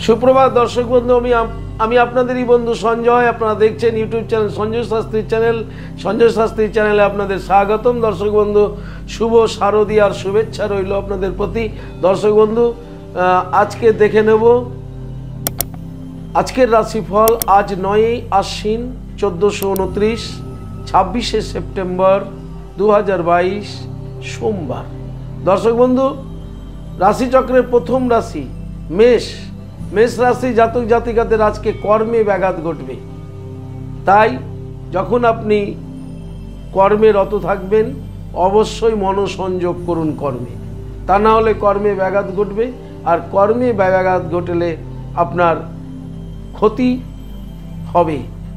সুপ্রভাত দর্শক বন্ধু, আমি আপনাদেরই বন্ধু সঞ্জয়। আপনারা দেখছেন YouTube channel Sanjay Shastri channel. Sanjay Shastri চ্যানেলে আপনাদের স্বাগতম। দর্শক বন্ধু, শুভ শারদীয়ার শুভেচ্ছা রইল আপনাদের প্রতি। দর্শক বন্ধু, আজকে দেখে নেব আজকের রাশিফল। আজ 9ই আশ্বিন 1429, 26শে সেপ্টেম্বর 2022 সোমবার। দর্শক বন্ধু, রাশিচক্রের প্রথম রাশি মেষ। মেষ রাশি জাতক জাতিকাদের আজকে কর্মে ব্যাঘাত ঘটবে। তাই যখন আপনি কর্মে রত থাকবেন অবশ্যই মনোসংযোগ করুন কর্মে, তা না হলে কর্মে ব্যাঘাত ঘটবে। আর কর্মে ব্যাঘাত ঘটলে আপনার ক্ষতি হবে।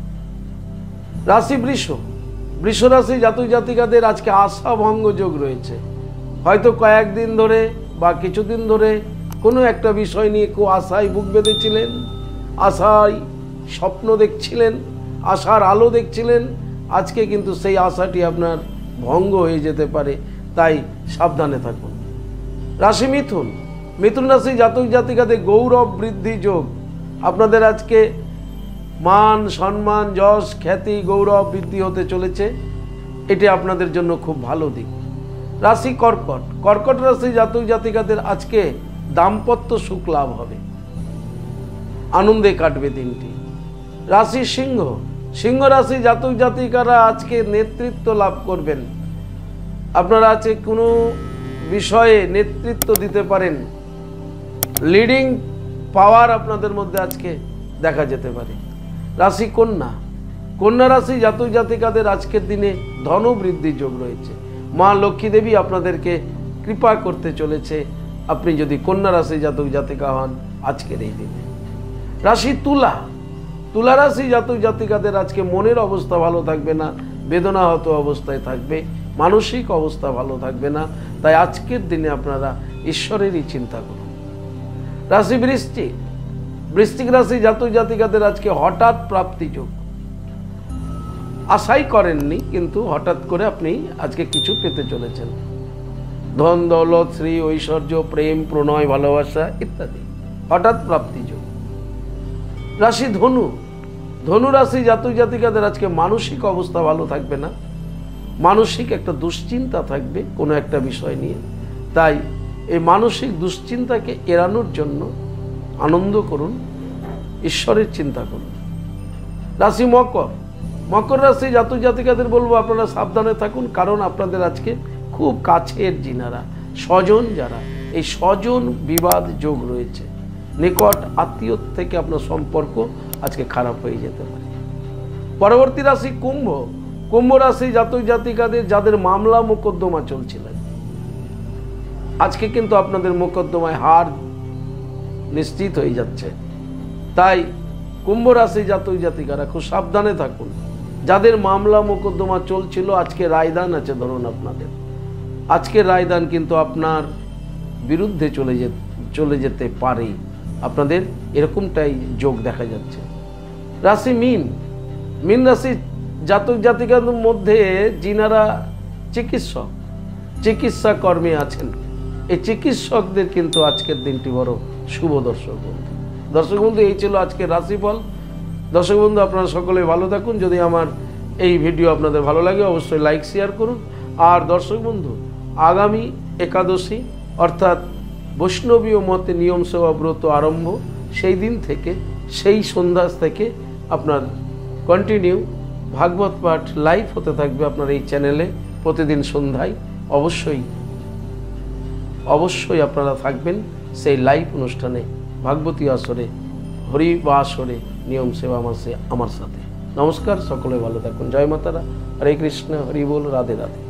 রাশি বৃষ। বৃষ রাশি জাতক জাতিকাদের আজকে আশা ভঙ্গ যোগ রয়েছে। হয়তো কয়েকদিন ধরে বা কিছুদিন ধরে কোনো একটা বিষয় নিয়ে কেউ আশায় বুক বেঁধেছিলেন, আশায় স্বপ্ন দেখছিলেন, আশার আলো দেখছিলেন। আজকে কিন্তু সেই আশাটি আপনার ভঙ্গ হয়ে যেতে পারে, তাই সাবধানে থাকুন। রাশি মিথুন। মিথুন রাশি জাতক জাতিকাদের গৌরব বৃদ্ধি যোগ। আপনাদের আজকে মান সম্মান যশ খ্যাতি গৌরব বৃদ্ধি হতে চলেছে। এটি আপনাদের জন্য খুব ভালো দিক। রাশি কর্কট। কর্কট রাশি জাতক জাতিকাদের আজকে দাম্পত্য সুখ লাভ হবে, আনন্দে কাটবে দিনটি। রাশি সিংহ। সিংহ রাশি জাতক জাতিকারা আজকে নেতৃত্ব লাভ করবেন। আপনারা আজকে কোনো বিষয়ে নেতৃত্ব দিতে পারেন, লিডিং পাওয়ার আপনাদের মধ্যে আজকে দেখা যেতে পারে। রাশি কন্যা। কন্যা রাশি জাতক জাতিকাদের আজকের দিনে ধনবৃদ্ধি যোগ রয়েছে। মা লক্ষ্মী দেবী আপনাদেরকে কৃপা করতে চলেছে আপনি যদি কন্যা রাশি জাতক জাতিকা হন আজকের এই দিনে। রাশি তুলা। তুলা রাশি জাতক জাতিকাদের আজকে মনের অবস্থা ভালো থাকবে না, বেদনাহত অবস্থায় থাকবে, মানসিক অবস্থা ভালো থাকবে না। তাই আজকের দিনে আপনারা ঈশ্বরেরই চিন্তা করুন। রাশি বৃশ্চিক। বৃশ্চিক রাশি জাতক জাতিকাদের আজকে হঠাৎ প্রাপ্তি যোগ। আশাই করেননি, কিন্তু হঠাৎ করে আপনি আজকে কিছু পেতে চলেছেন। ধন দৌলত শ্রী ঐশ্বর্য প্রেম প্রণয় ভালোবাসা ইত্যাদি হঠাৎ প্রাপ্তি যোগ। রাশি ধনু। ধনু রাশি জাতক জাতিকাদের আজকে মানসিক অবস্থা ভালো থাকবে না, মানসিক একটা দুশ্চিন্তা থাকবে কোনো একটা বিষয় নিয়ে। তাই এই মানসিক দুশ্চিন্তাকে এড়ানোর জন্য আনন্দ করুন, ঈশ্বরের চিন্তা করুন। রাশি মকর। মকর রাশি জাতক জাতিকাদের বলবো আপনারা সাবধানে থাকুন, কারণ আপনাদের আজকে খুব কাছের যিনারা স্বজন যারা, এই স্বজন বিবাদ যোগ রয়েছে। নিকট আত্মীয় থেকে আপনার সম্পর্ক আজকে খারাপ হয়ে যেতে পারে। পরবর্তী রাশি কুম্ভ। কুম্ভ রাশি জাতক জাতিকাদের যাদের মামলা মোকদ্দমা চলছিলেন, আজকে কিন্তু আপনাদের মোকদ্দমায় হার নিশ্চিত হয়ে যাচ্ছে। তাই কুম্ভ রাশি জাতক জাতিকারা খুব সাবধানে থাকুন। যাদের মামলা মোকদ্দমা চলছিল আজকে রায়দান আছে, ধরুন আপনাদের আজকে রায়দান কিন্তু আপনার বিরুদ্ধে চলে যেতে পারে। আপনাদের এরকমটাই যোগ দেখা যাচ্ছে। রাশি মীন। মীন রাশি জাতক জাতিকাদের মধ্যে যিনারা চিকিৎসা কর্মে আছেন, এই চিকিৎসকদের কিন্তু আজকের দিনটি বড় শুভ। দর্শক বন্ধু, এই ছিল আজকের রাশিফল। দর্শক বন্ধু, আপনারা সকলে ভালো থাকুন। যদি আমার এই ভিডিও আপনাদের ভালো লাগে অবশ্যই লাইক শেয়ার করুন। আর দর্শক বন্ধু, আগামী একাদশী অর্থাৎ বৈষ্ণবীয় মতে নিয়ম সেবা ব্রত আরম্ভ, সেই দিন থেকে সেই সন্ধ্যা থেকে আপনার কন্টিনিউ ভাগবত পাঠ লাইভ হতে থাকবে আপনার এই চ্যানেলে প্রতিদিন সন্ধ্যায়। অবশ্যই আপনারা থাকবেন সেই লাইভ অনুষ্ঠানে, ভাগবতী আসরে, হরি বা আসরে, নিয়ম সেবা মাসে আমার সাথে। নমস্কার, সকলে ভালো থাকুন। জয় মাতারা, হরে কৃষ্ণ, হরি বল, রাধে রাধে।